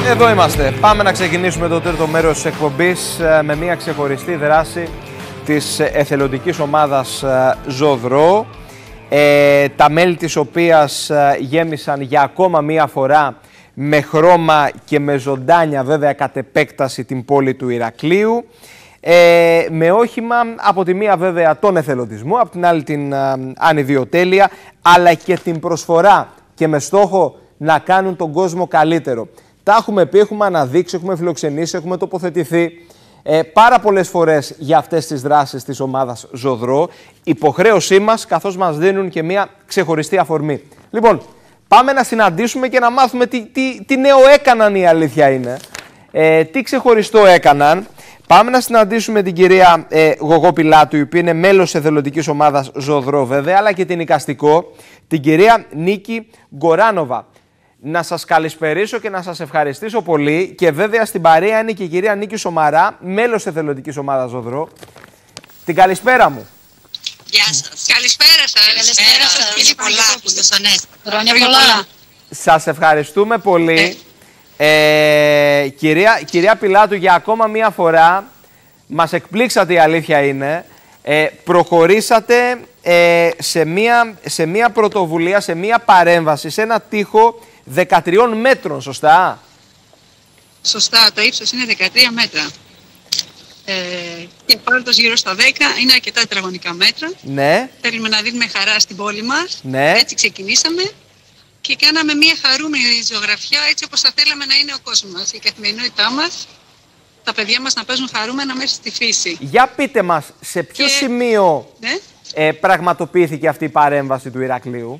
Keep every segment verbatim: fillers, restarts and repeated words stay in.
Εδώ είμαστε. Πάμε να ξεκινήσουμε το τρίτο μέρος της εκπομπής με μια ξεχωριστή δράση της εθελοντικής ομάδας Ζωδρό, ε, τα μέλη της οποίας γέμισαν για ακόμα μία φορά με χρώμα και με ζωντάνια βέβαια κατ' επέκταση την πόλη του Ηρακλείου, ε, με όχημα από τη μία βέβαια τον εθελοντισμό, από την άλλη την α, ανιδιοτέλεια, αλλά και την προσφορά και με στόχο να κάνουν τον κόσμο καλύτερο. Τα έχουμε πει, έχουμε αναδείξει, έχουμε φιλοξενήσει, έχουμε τοποθετηθεί ε, πάρα πολλές φορές για αυτές τις δράσεις της ομάδας Ζωδρό. Υποχρέωσή μας, καθώς μας δίνουν και μια ξεχωριστή αφορμή. Λοιπόν, πάμε να συναντήσουμε και να μάθουμε τι, τι, τι νέο έκαναν, η αλήθεια είναι. Ε, τι ξεχωριστό έκαναν. Πάμε να συναντήσουμε την κυρία ε, Γογό Πιλάτου, η οποία είναι μέλος της εθελοντικής ομάδας Ζωδρό βέβαια, αλλά και την εικαστικό, την κυρία Νίκη Γκοράνοβα. Να σας καλησπερίσω και να σας ευχαριστήσω πολύ, και βέβαια στην παρέα είναι και η κυρία Νίκη Σομαρά, μέλος της εθελοντικής ομάδας Ζωδρό. Την καλησπέρα μου. Γεια σας. Καλησπέρα σας. Καλησπέρα σας. Χρόνια πολλά που στεσονές. Χρόνια πολλά. Σας ευχαριστούμε πολύ. Ε. Ε, κυρία, κυρία Πιλάτου, για ακόμα μία φορά μας εκπλήξατε, η αλήθεια είναι. Ε, προχωρήσατε ε, σε, μία, σε μία πρωτοβουλία, σε μία παρέμβαση, σε ένα τοίχο δεκατριών μέτρων, σωστά? Σωστά, το ύψος είναι δεκατρία μέτρα. Ε, και πάροντας γύρω στα δέκα, είναι αρκετά τετραγωνικά μέτρα. Ναι. Θέλουμε να δίνουμε χαρά στην πόλη μας. Ναι. Έτσι ξεκινήσαμε και κάναμε μια χαρούμενη ζωγραφιά, έτσι όπως θα θέλαμε να είναι ο κόσμος μας, η καθημερινότητά μας, τα παιδιά μας να παίζουν χαρούμενα μέσα στη φύση. Για πείτε μας, σε ποιο και... σημείο ναι. ε, πραγματοποιήθηκε αυτή η παρέμβαση του Ηρακλείου?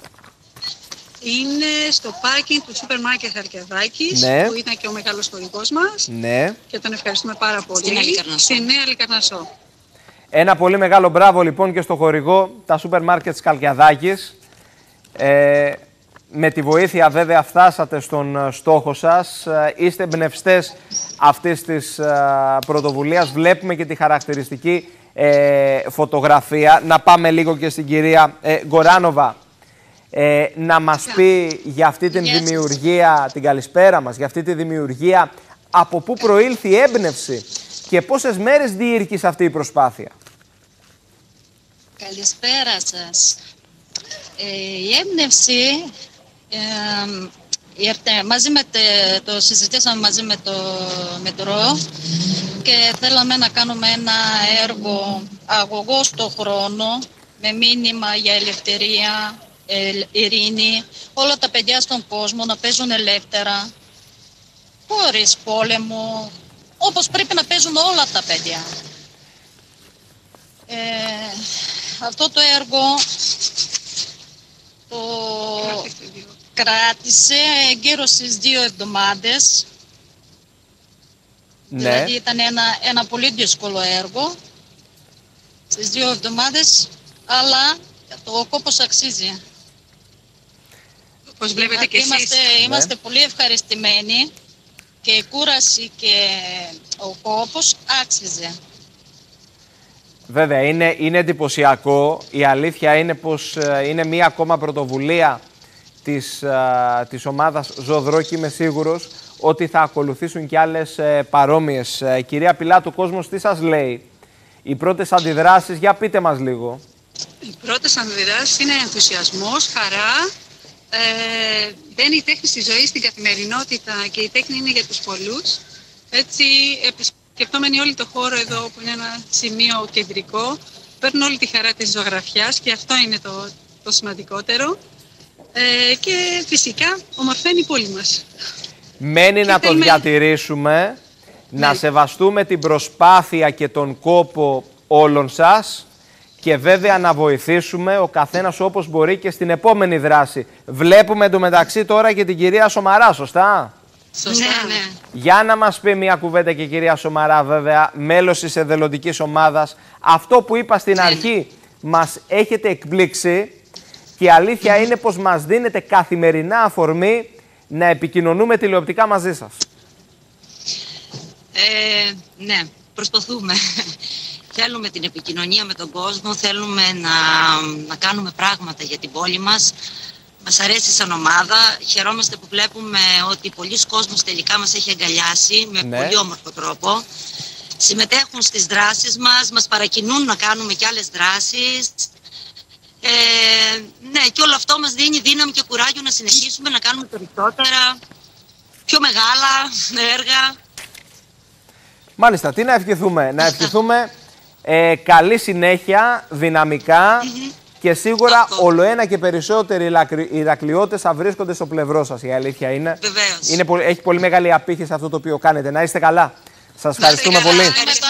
Είναι στο πάρκινγκ του σούπερ μάρκετ Χαρκιαδάκης, ναι, που ήταν και ο μεγάλος χορηγός μας. Ναι. Και τον ευχαριστούμε πάρα πολύ. Στην Νέα Λικαρνασσό. Ένα πολύ μεγάλο μπράβο λοιπόν και στο χορηγό, τα σούπερ μάρκετ της Καλκιαδάκης. Ε, με τη βοήθεια βέβαια φτάσατε στον στόχο σας. Είστε εμπνευστές αυτής της πρωτοβουλίας. Βλέπουμε και τη χαρακτηριστική ε, φωτογραφία. Να πάμε λίγο και στην κυρία ε, Γκοράνοβα. Ε, να μας πει για αυτή την δημιουργία, την καλησπέρα μας, για αυτή τη δημιουργία, από πού προήλθε η έμπνευση και πόσες μέρες διήρκησε αυτή η προσπάθεια? Καλησπέρα σας. Ε, η έμπνευση ε, ήρθε μαζί με τε, το συζητήσαμε μαζί με το Μετρό και θέλαμε να κάνουμε ένα έργο αγωγό στο χρόνο με μήνυμα για ελευθερία, ειρήνη, όλα τα παιδιά στον κόσμο να παίζουν ελεύθερα, χωρίς πόλεμο, όπως πρέπει να παίζουν όλα τα παιδιά. Ε, αυτό το έργο το κράτησε γύρω στις δύο εβδομάδες. Ναι. Δηλαδή ήταν ένα, ένα πολύ δύσκολο έργο στις δύο εβδομάδες, αλλά το κόπος αξίζει. Όπως βλέπετε και εσείς. Είμαστε, ναι. είμαστε πολύ ευχαριστημένοι και η κούραση και ο κόπος άξιζε. Βέβαια, είναι, είναι εντυπωσιακό. Η αλήθεια είναι πως ε, είναι μία ακόμα πρωτοβουλία της, ε, της ομάδας Ζωδρό και είμαι σίγουρος ότι θα ακολουθήσουν και άλλες ε, παρόμοιες. Ε, κυρία Πιλάτου, ο κόσμος τι σας λέει? Οι πρώτες αντιδράσεις, για πείτε μας λίγο. Οι πρώτες αντιδράσεις είναι ενθουσιασμός, χαρά. Ε, μπαίνει η τέχνη στη ζωή, στην καθημερινότητα, και η τέχνη είναι για τους πολλούς. Έτσι, επισκεπτόμενοι όλο το χώρο εδώ, που είναι ένα σημείο κεντρικό, παίρνουν όλη τη χαρά της ζωγραφιάς και αυτό είναι το, το σημαντικότερο. Ε, και φυσικά ομορφαίνει η πόλη μας. Μένει και να θέλουμε... το διατηρήσουμε, ναι, να σεβαστούμε την προσπάθεια και τον κόπο όλων σας. Και βέβαια να βοηθήσουμε ο καθένας όπως μπορεί και στην επόμενη δράση. Βλέπουμε εντωμεταξύ τώρα και την κυρία Σομαρά, σωστά? Σωστά, ναι, ναι. Για να μας πει μια κουβέντα και η κυρία Σομαρά, βέβαια, μέλος της εθελοντικής ομάδας. Αυτό που είπα στην ναι. αρχή, μας έχετε εκπλήξει και η αλήθεια mm-hmm. είναι πως μας δίνετε καθημερινά αφορμή να επικοινωνούμε τηλεοπτικά μαζί σας. Ε, ναι, προσπαθούμε. Θέλουμε την επικοινωνία με τον κόσμο, θέλουμε να, να κάνουμε πράγματα για την πόλη μας. Μας αρέσει σαν ομάδα. Χαιρόμαστε που βλέπουμε ότι πολλοί κόσμος τελικά μας έχει αγκαλιάσει με ναι. πολύ όμορφο τρόπο. Συμμετέχουν στις δράσεις μας, μας παρακινούν να κάνουμε και άλλες δράσεις. Ε, ναι, και όλο αυτό μας δίνει δύναμη και κουράγιο να συνεχίσουμε να κάνουμε περισσότερα, πιο μεγάλα έργα. Μάλιστα, τι να ευχηθούμε. Να ευχηθούμε ε, καλή συνέχεια, δυναμικά mm-hmm. και σίγουρα αυτό. Ολοένα και περισσότεροι Ηρακλειώτες θα βρίσκονται στο πλευρό σας. Η αλήθεια είναι. Βεβαίως. είναι έχει πολύ μεγάλη απήχηση αυτό το οποίο κάνετε. Να είστε καλά. Σας ευχαριστούμε πολύ. Ευχαριστώ.